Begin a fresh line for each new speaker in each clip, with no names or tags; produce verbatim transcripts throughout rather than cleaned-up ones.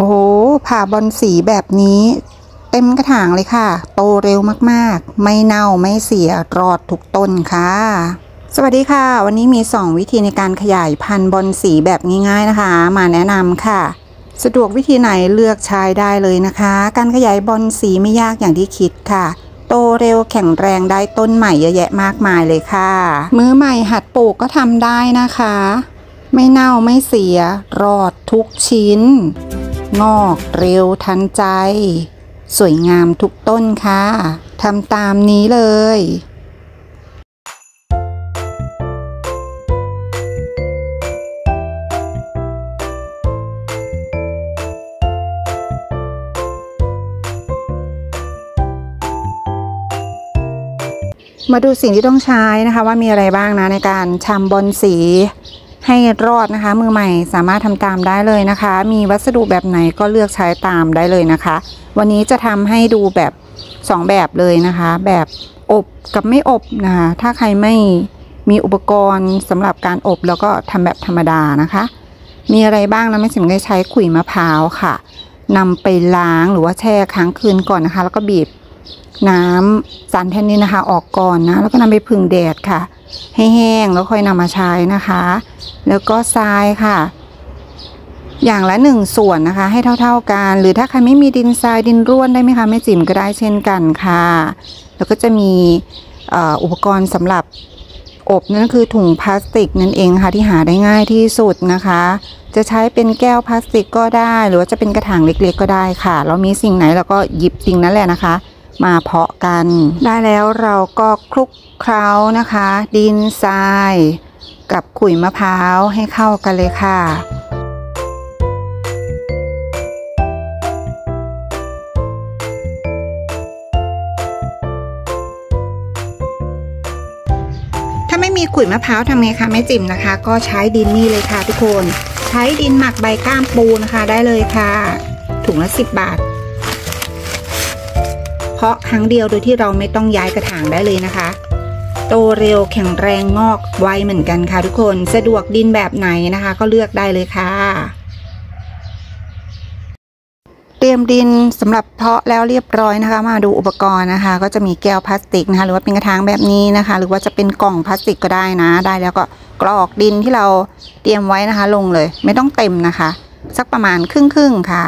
โอ้โหผ่าบอนสีแบบนี้เต็มกระถางเลยค่ะโตเร็วมากๆไม่เน่าไม่เสียรอดทุกต้นค่ะสวัสดีค่ะวันนี้มีสองวิธีในการขยายพันธุ์บอนสีแบบง่ายๆนะคะมาแนะนำค่ะสะดวกวิธีไหนเลือกใช้ได้เลยนะคะการขยายบอนสีไม่ยากอย่างที่คิดค่ะโตเร็วแข็งแรงได้ต้นใหม่เยอะแยะมากมายเลยค่ะมือใหม่หัดปลูกก็ทำได้นะคะไม่เน่าไม่เสียรอดทุกชิ้นงอกเร็วทันใจสวยงามทุกต้นค่ะทำตามนี้เลยมาดูสิ่งที่ต้องใช้นะคะว่ามีอะไรบ้างนะในการทำบอนสีให้รอดนะคะมือใหม่สามารถทำตามได้เลยนะคะมีวัสดุแบบไหนก็เลือกใช้ตามได้เลยนะคะวันนี้จะทำให้ดูแบบสองแบบเลยนะคะแบบอบกับไม่อบนะคะถ้าใครไม่มีอุปกรณ์สำหรับการอบแล้วก็ทำแบบธรรมดานะคะมีอะไรบ้างนะไม่สิมได้ใช้ขุยมะพร้าวค่ะนำไปล้างหรือว่าแช่ค้างคืนก่อนนะคะแล้วก็บีบน้ำสารแทนนินนะคะออกก่อนนะแล้วก็นำไปผึ่งแดดค่ะให้แห้งแล้วค่อยนำมาใช้นะคะแล้วก็ทรายค่ะอย่างละหนึ่งส่วนนะคะให้เท่าๆกันหรือถ้าใครไม่มีดินทรายดินร่วนได้ไหมคะแม่จิ๋มก็ได้เช่นกันค่ะแล้วก็จะมีอุปกรณ์สำหรับอบนั่นคือถุงพลาสติกนั่นเองค่ะที่หาได้ง่ายที่สุดนะคะจะใช้เป็นแก้วพลาสติกก็ได้หรือว่าจะเป็นกระถางเล็กๆก็ได้ค่ะเรามีสิ่งไหนเราก็หยิบสิ่งนั้นแหละนะคะมาเพาะกันได้แล้วเราก็คลุกเคล้านะคะดินทรายกับขุยมะพร้าวให้เข้ากันเลยค่ะถ้าไม่มีขุยมะพร้าวทำไงคะแม่จิ๋มนะคะก็ใช้ดินนี่เลยค่ะทุกคนใช้ดินหมักใบก้ามปูนะคะได้เลยค่ะถุงละสิบบาทเพาะครั้งเดียวโดยที่เราไม่ต้องย้ายกระถางได้เลยนะคะโตเร็วแข็งแรงงอกไวเหมือนกันค่ะทุกคนสะดวกดินแบบไหนนะคะก็เลือกได้เลยค่ะเตรียมดินสำหรับเพาะแล้วเรียบร้อยนะคะมาดูอุปกรณ์นะคะก็จะมีแก้วพลาสติกนะคะหรือว่าเป็นกระถางแบบนี้นะคะหรือว่าจะเป็นกล่องพลาสติกก็ได้นะได้แล้วก็กรอกดินที่เราเตรียมไว้นะคะลงเลยไม่ต้องเต็มนะคะสักประมาณครึ่งๆค่ะ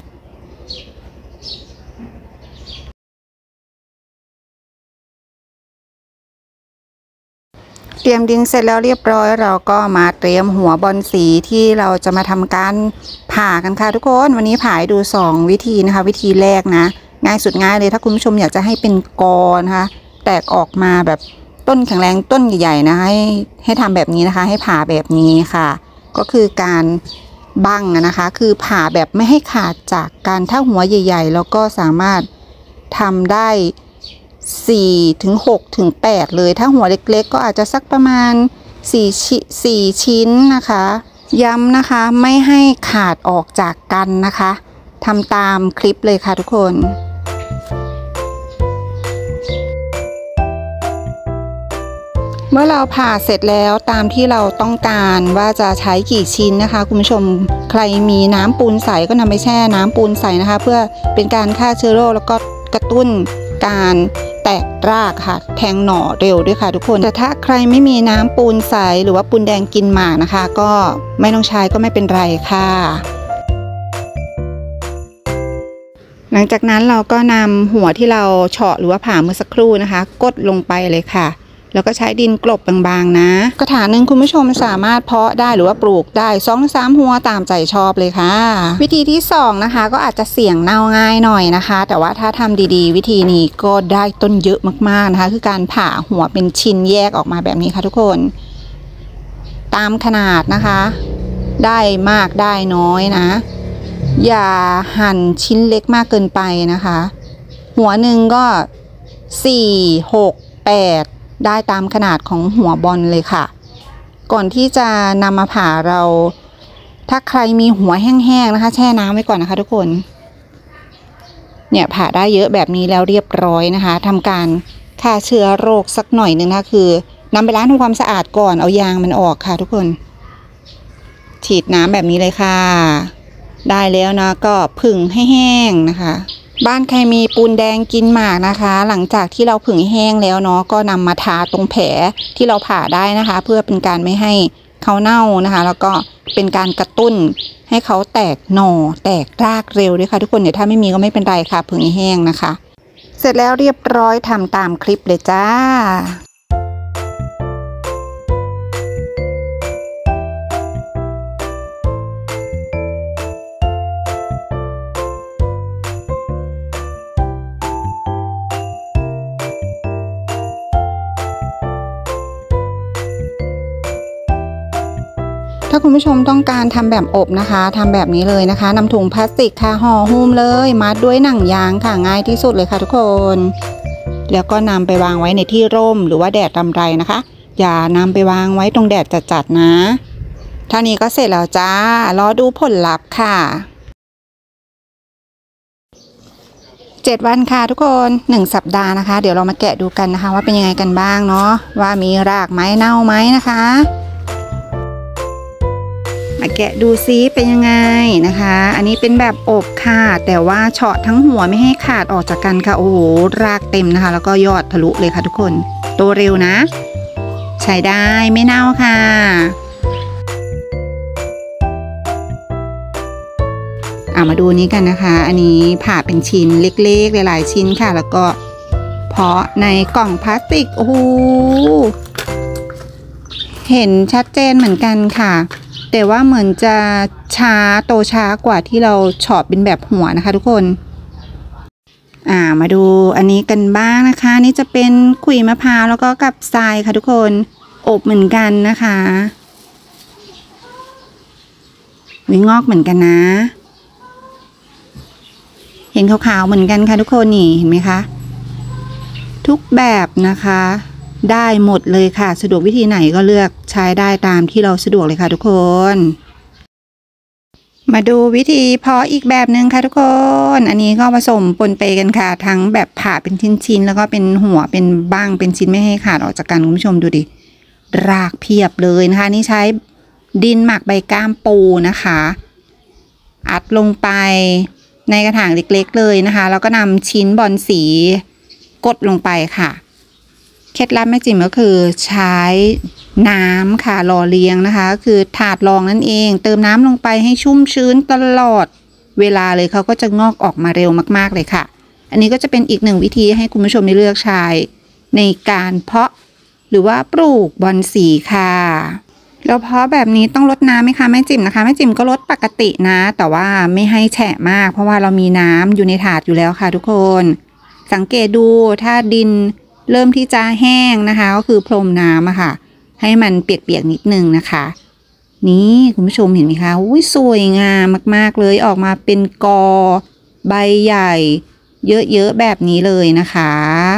เตรียมดินเสร็จแล้วเรียบร้อยเราก็มาเตรียมหัวบอนสีที่เราจะมาทำการผ่ากันค่ะทุกคนวันนี้ผ่าให้ดูสองวิธีนะคะวิธีแรกนะง่ายสุดง่ายเลยถ้าคุณผู้ชมอยากจะให้เป็นกอนะคะแตกออกมาแบบต้นแข็งแรงต้นใหญ่ๆนะให้ให้ทำแบบนี้นะคะให้ผ่าแบบนี้ค่ะก็คือการบั้งนะคะคือผ่าแบบไม่ให้ขาดจากการถ้าหัวใหญ่ๆแล้วก็สามารถทำได้สี่ถึงหกถึงแปดเลยถ้าหัวเล็กๆก็อาจจะสักประมาณสี่สี่ชิ้นนะคะย้ำนะคะไม่ให้ขาดออกจากกันนะคะทำตามคลิปเลยค่ะทุกคนเมื่อเราผ่าเสร็จแล้วตามที่เราต้องการว่าจะใช้กี่ชิ้นนะคะคุณผู้ชมใครมีน้ำปูนใสก็นำไปแช่น้ำปูนใสนะคะเพื่อเป็นการฆ่าเชื้อโรคแล้วก็กระตุ้นการแตกรากค่ะแทงหน่อเร็วด้วยค่ะทุกคนแต่ถ้าใครไม่มีน้ำปูนใสหรือว่าปูนแดงกินหมากนะคะก็ไม่ต้องใช้ก็ไม่เป็นไรค่ะหลังจากนั้นเราก็นำหัวที่เราเฉาะหรือว่าผ่าเมื่อสักครู่นะคะกดลงไปเลยค่ะแล้วก็ใช้ดินกลบบางๆนะกระถางหนึ่งคุณผู้ชมสามารถเพาะได้หรือว่าปลูกได้สองถึงสามหัวตามใจชอบเลยค่ะวิธีที่สองนะคะก็อาจจะเสี่ยงเน่าง่ายหน่อยนะคะแต่ว่าถ้าทำดีๆวิธีนี้ก็ได้ต้นเยอะมากๆนะคะคือการผ่าหัวเป็นชิ้นแยกออกมาแบบนี้ค่ะทุกคนตามขนาดนะคะได้มากได้น้อยนะอย่าหั่นชิ้นเล็กมากเกินไปนะคะหัวหนึ่งก็สี่หกแปดได้ตามขนาดของหัวบอลเลยค่ะก่อนที่จะนำมาผ่าเราถ้าใครมีหัวแห้งๆนะคะแช่น้ำไว้ก่อนนะคะทุกคนเนี่ยผ่าได้เยอะแบบนี้แล้วเรียบร้อยนะคะทำการฆ่าเชื้อโรคสักหน่อยนึงนะคือนำไปล้างทำความสะอาดก่อนเอายางมันออกค่ะทุกคนฉีดน้ำแบบนี้เลยค่ะได้แล้วนะก็ผึ่งให้แห้งนะคะบ้านใครมีปูนแดงกินหมากนะคะหลังจากที่เราผึ่งแห้งแล้วเนาะก็นำมาทาตรงแผลที่เราผ่าได้นะคะเพื่อเป็นการไม่ให้เขาเน่านะคะแล้วก็เป็นการกระตุ้นให้เขาแตกหน่อแตกรากเร็วด้วยค่ะทุกคนเดี๋ยวถ้าไม่มีก็ไม่เป็นไรค่ะผึ่งแห้งนะคะเสร็จแล้วเรียบร้อยทำตามคลิปเลยจ้าถ้าคุณผู้ชมต้องการทำแบบอบนะคะทำแบบนี้เลยนะคะนำถุงพลาสติกค่ะห่อหุ้มเลยมัดด้วยหนังยางค่ะง่ายที่สุดเลยค่ะทุกคนแล้วก็นำไปวางไว้ในที่ร่มหรือว่าแดดรำไรนะคะอย่านำไปวางไว้ตรงแดดจัดๆนะเท่านี้ก็เสร็จแล้วจ้ารอดูผลลัพธ์ค่ะเจ็ดวันค่ะทุกคนหนึ่งสัปดาห์นะคะเดี๋ยวเรามาแกะดูกันนะคะว่าเป็นยังไงกันบ้างเนาะว่ามีรากไหมเน่าไหมนะคะมาแกะดูซิเป็นยังไงนะคะอันนี้เป็นแบบอบค่ะแต่ว่าเฉาะทั้งหัวไม่ให้ขาดออกจากกันค่ะโอ้โหรากเต็มนะคะแล้วก็ยอดทะลุเลยค่ะทุกคนโตเร็วนะใช้ได้ไม่เน่าค่ะอ่ะมาดูนี้กันนะคะอันนี้ผ่าเป็นชิ้นเล็กๆหลายๆชิ้นค่ะแล้วก็เพาะในกล่องพลาสติกโอ้โหเห็นชัดเจนเหมือนกันค่ะแต่ว่าเหมือนจะช้าโตช้ากว่าที่เราเฉาะเป็นแบบหัวนะคะทุกคนอ่ามาดูอันนี้กันบ้างนะคะนี่จะเป็นขุยมะพร้าวแล้วก็กับทรายค่ะทุกคนอบเหมือนกันนะคะวิงอกเหมือนกันนะเห็นขาวๆเหมือนกันค่ะทุกคนนี่เห็นไหมคะทุกแบบนะคะได้หมดเลยค่ะสะดวกวิธีไหนก็เลือกใช้ได้ตามที่เราสะดวกเลยค่ะทุกคนมาดูวิธีเพาะอีกแบบหนึ่งค่ะทุกคนอันนี้ก็ผสมปนเปกันค่ะทั้งแบบผ่าเป็นชิ้นๆแล้วก็เป็นหัวเป็นบ้างเป็นชิ้นไม่ให้ขาดออกจากกันคุณผู้ชมดูดิรากเพียบเลยนะคะนี่ใช้ดินหมักใบก้ามปูนะคะอัดลงไปในกระถางเล็กๆเลยนะคะแล้วก็นำชิ้นบอลสีกดลงไปค่ะเคล็ดลับแม่จิ๋มก็คือใช้น้ำค่ะหล่อเลี้ยงนะคะคือถาดรองนั่นเองเติมน้ำลงไปให้ชุ่มชื้นตลอดเวลาเลยเขาก็จะงอกออกมาเร็วมากๆเลยค่ะอันนี้ก็จะเป็นอีกหนึ่งวิธีให้คุณผู้ชมได้เลือกใช้ในการเพาะหรือว่าปลูกบอนสีค่ะแล้วเพาะแบบนี้ต้องลดน้ำไหมคะแม่จิ๋มนะคะแม่จิ๋มก็ลดปกตินะแต่ว่าไม่ให้แฉะมากเพราะว่าเรามีน้ำอยู่ในถาดอยู่แล้วค่ะทุกคนสังเกตดูถ้าดินเริ่มที่จะแห้งนะคะก็คือพรมน้ำอะค่ะให้มันเปียกๆนิดนึงนะคะนี่คุณผู้ชมเห็นไหมคะอุ้ยสวยงามมากๆเลยออกมาเป็นกอใบใหญ่เยอะๆแบบนี้เลยนะคะ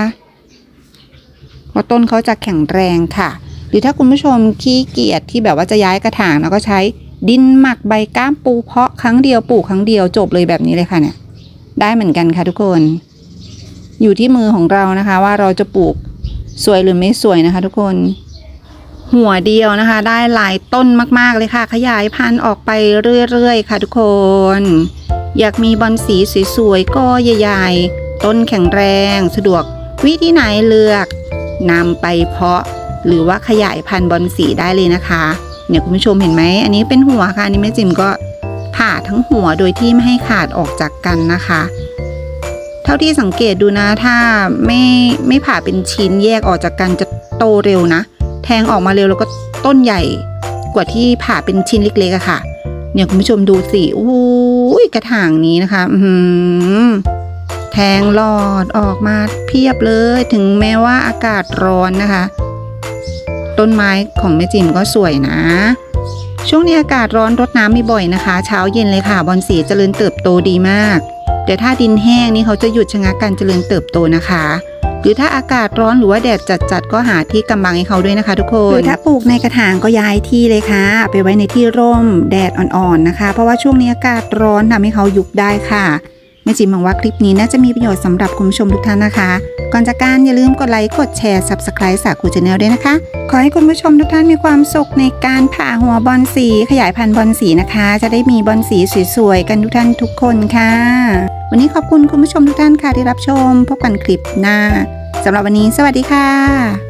เพราะต้นเขาจะแข็งแรงค่ะหรือถ้าคุณผู้ชมขี้เกียจที่แบบว่าจะย้ายกระถางแล้วก็ใช้ดินหมักใบก้ามปูเพาะครั้งเดียวปลูกครั้งเดียวจบเลยแบบนี้เลยค่ะเนี่ยได้เหมือนกันค่ะทุกคนอยู่ที่มือของเรานะคะว่าเราจะปลูกสวยหรือไม่สวยนะคะทุกคนหัวเดียวนะคะได้หลายต้นมากๆเลยค่ะขยายพันธุ์ออกไปเรื่อยๆค่ะทุกคนอยากมีบอนสีสวยๆก็ใหญ่ๆต้นแข็งแรงสะดวกวิธีไหนเลือกนำไปเพาะหรือว่าขยายพันธุ์บอนสีได้เลยนะคะเนี่ยคุณผู้ชมเห็นไหมอันนี้เป็นหัวค่ะอันนี้แม่จิ๋มก็ผ่าทั้งหัวโดยที่ไม่ให้ขาดออกจากกันนะคะเท่าที่สังเกตดูนะถ้าไม่ไม่ผ่าเป็นชิ้นแยกออกจากกันจะโตเร็วนะแทงออกมาเร็วแล้วก็ต้นใหญ่กว่าที่ผ่าเป็นชิ้นเล็กๆอะค่ะเนี่ยคุณผู้ชมดูสิอู้ยกระถางนี้นะคะอืมแทงหลอดออกมาเพียบเลยถึงแม้ว่าอากาศร้อนนะคะต้นไม้ของแม่จิ๋มก็สวยนะช่วงนี้อากาศร้อนรดน้ำไม่บ่อยนะคะเช้าเย็นเลยค่ะบอนสีเจริญเติบโตดีมากแต่ถ้าดินแห้งนี่เขาจะหยุดชะงักการเจริญเติบโตนะคะหรือถ้าอากาศร้อนหรือว่าแดดจัดๆก็หาที่กำบังให้เขาด้วยนะคะทุกคนหรือถ้าปลูกในกระถางก็ย้ายที่เลยค่ะไปไว้ในที่ร่มแดดอ่อนๆนะคะเพราะว่าช่วงนี้อากาศร้อนทำให้เขายุบได้ค่ะแม่จิ๋มหวังว่าคลิปนี้น่าจะมีประโยชน์สำหรับคุณผู้ชมทุกท่านนะคะก่อนจากการอย่าลืมกดไลค์กดแชร์ ซับสไครบ์ สาคู ชาแนล ด้วยนะคะขอให้คุณผู้ชมทุกท่านมีความสุขในการผ่าหัวบอลสีขยายพันธุ์บอลสีนะคะจะได้มีบอลสีสวยๆกันทุกท่านทุกคนค่ะวันนี้ขอบคุณคุณผู้ชมทุกท่านค่ะที่รับชมพบกันคลิปหน้าสำหรับวันนี้สวัสดีค่ะ